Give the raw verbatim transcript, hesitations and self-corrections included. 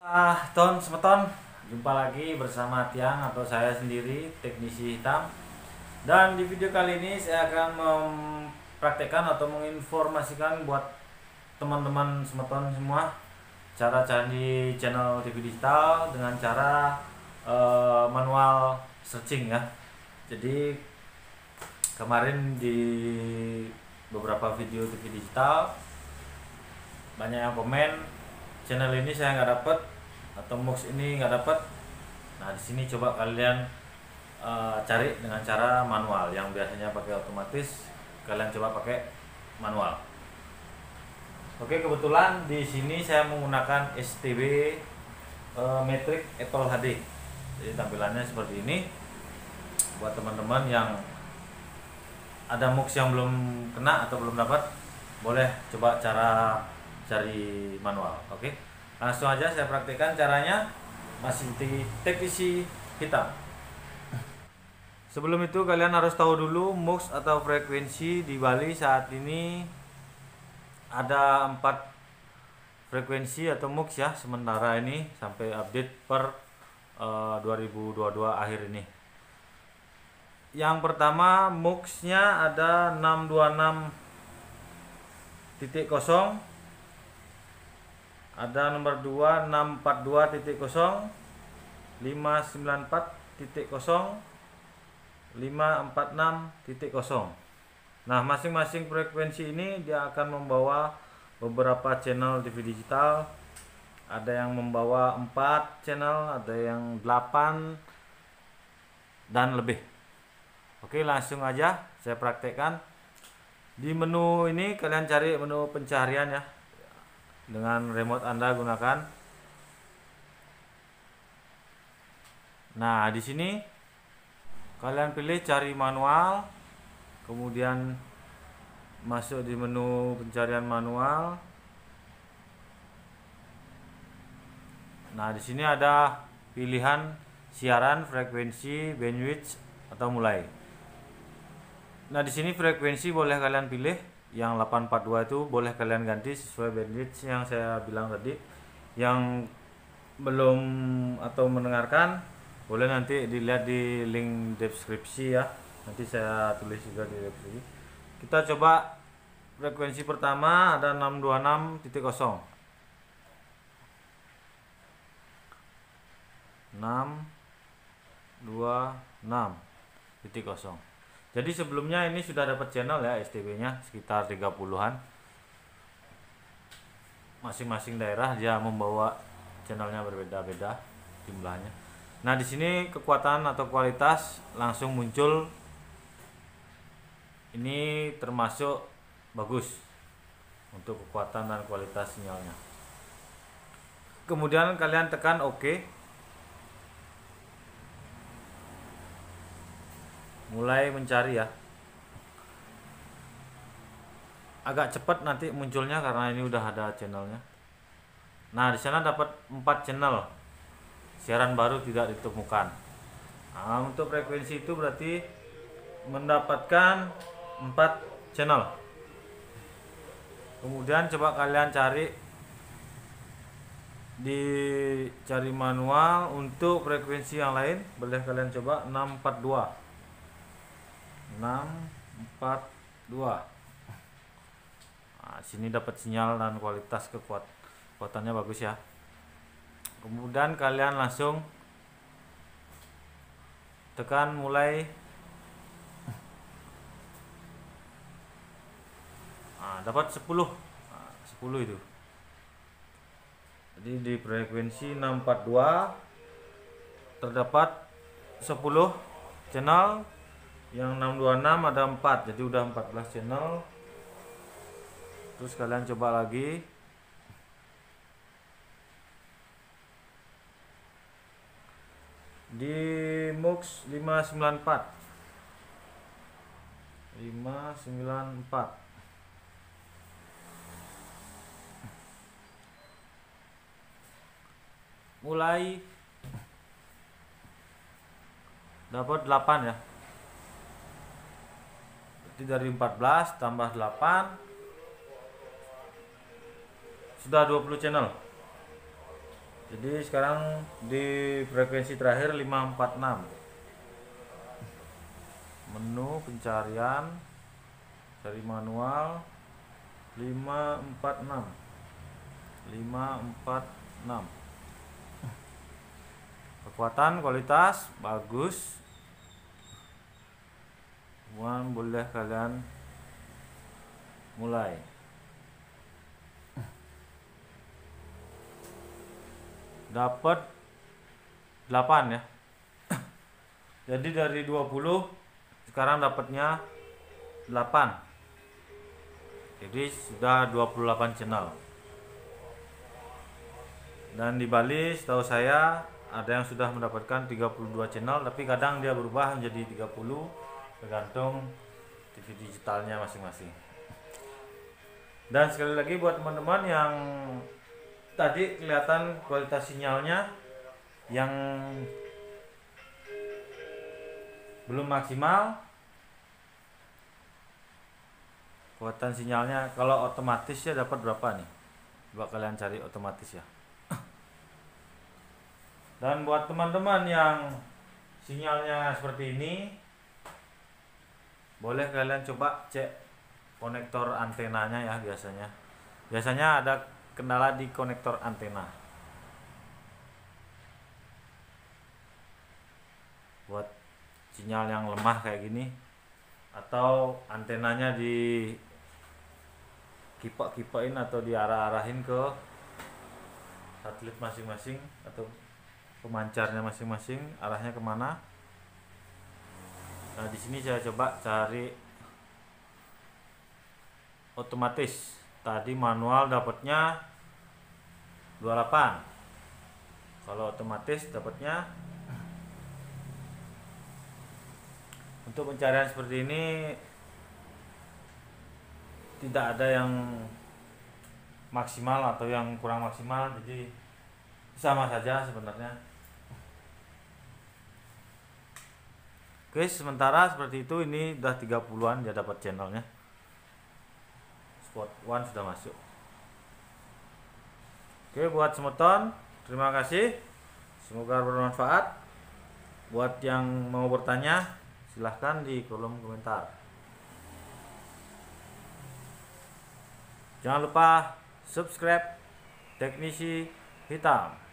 Ah, Ton, semeton, jumpa lagi bersama Tiang atau saya sendiri, teknisi hitam. Dan di video kali ini saya akan mempraktekkan atau menginformasikan buat teman-teman semeton semua cara cari channel T V digital dengan cara uh, manual searching ya. Jadi kemarin di beberapa video T V digital banyak yang komen channel ini saya nggak dapet atau Mux ini nggak dapet. Nah di sini coba kalian uh, cari dengan cara manual, yang biasanya pakai otomatis kalian coba pakai manual. Oke, kebetulan di sini saya menggunakan S T B uh, Matrix Apple H D. Jadi tampilannya seperti ini. Buat teman-teman yang ada Mux yang belum kena atau belum dapat, boleh coba cara cari manual. Oke, langsung aja saya praktekkan caranya, masih di teknisi hitam. Sebelum itu kalian harus tahu dulu Mux atau frekuensi di Bali saat ini ada empat frekuensi atau Mux ya, sementara ini sampai update per uh, dua ribu dua puluh dua akhir ini. Yang pertama Mux-nya ada enam dua enam titik nol, ada nomor dua enam empat dua titik nol, lima sembilan empat titik nol, lima empat enam titik nol. Nah, masing-masing frekuensi ini dia akan membawa beberapa channel T V digital. Ada yang membawa empat channel, ada yang delapan dan lebih. Oke, langsung aja saya praktekkan. Di menu ini kalian cari menu pencarian ya. Dengan remote Anda gunakan. Nah, di sini kalian pilih cari manual, kemudian masuk di menu pencarian manual. Nah, di sini ada pilihan siaran, frekuensi, bandwidth atau mulai. Nah, di sini frekuensi boleh kalian pilih yang delapan empat dua, itu boleh kalian ganti sesuai bandwidth yang saya bilang tadi. Yang belum atau mendengarkan boleh nanti dilihat di link deskripsi ya, nanti saya tulis juga di deskripsi. Kita coba frekuensi pertama, ada enam dua enam titik nol, enam dua enam titik nol. Jadi sebelumnya ini sudah dapat channel ya, S T B nya sekitar tiga puluhan. Masing-masing daerah dia membawa channelnya berbeda-beda jumlahnya. Nah, di sini kekuatan atau kualitas langsung muncul. Ini termasuk bagus untuk kekuatan dan kualitas sinyalnya. Kemudian kalian tekan OK. Mulai mencari ya. Agak cepat nanti munculnya karena ini udah ada channelnya. Nah, di sana dapat empat channel. Siaran baru tidak ditemukan. Nah, untuk frekuensi itu berarti mendapatkan empat channel. Kemudian coba kalian cari di cari manual untuk frekuensi yang lain, boleh kalian coba enam empat dua. enam empat dua. Nah, sini dapat sinyal dan kualitas kekuat kekuatannya bagus ya. Kemudian kalian langsung tekan mulai. Nah, dapat sepuluh. Nah, sepuluh itu. Jadi di frekuensi enam empat dua terdapat sepuluh channel. Yang enam dua enam ada empat, jadi udah empat belas channel. Terus kalian coba lagi. Di Mux lima sembilan empat. lima sembilan empat. Mulai dapat delapan ya. Dari empat belas tambah delapan sudah dua puluh channel. Jadi sekarang di frekuensi terakhir lima empat enam. Menu pencarian, cari manual lima empat enam. lima empat enam. Kekuatan, kualitas bagus. Kemudian boleh kalian mulai. Dapat delapan ya. Jadi dari dua puluh sekarang dapatnya delapan. Jadi sudah dua puluh delapan channel. Dan di Bali setahu saya ada yang sudah mendapatkan tiga puluh dua channel, tapi kadang dia berubah menjadi tiga puluh tergantung T V digitalnya masing-masing. Dan sekali lagi buat teman-teman yang tadi kelihatan kualitas sinyalnya yang belum maksimal, kekuatan sinyalnya kalau otomatis ya dapat berapa nih? Coba kalian cari otomatis ya. Dan buat teman-teman yang sinyalnya seperti ini, boleh kalian coba cek konektor antenanya ya. Biasanya biasanya ada kendala di konektor antena. Buat sinyal yang lemah kayak gini, atau antenanya di kipak-kipain atau diarah-arahin ke satelit masing-masing atau pemancarnya masing-masing, arahnya kemana. Nah, di sini saya coba cari otomatis. Tadi manual dapatnya dua puluh delapan. Kalau otomatis dapatnya, untuk pencarian seperti ini tidak ada yang maksimal atau yang kurang maksimal, jadi sama saja sebenarnya. Oke, sementara seperti itu. Ini udah tiga puluhan dia dapat channelnya. Spot one sudah masuk. Oke, buat semeton, terima kasih. Semoga bermanfaat. Buat yang mau bertanya, silahkan di kolom komentar. Jangan lupa subscribe Teknisi Hitam.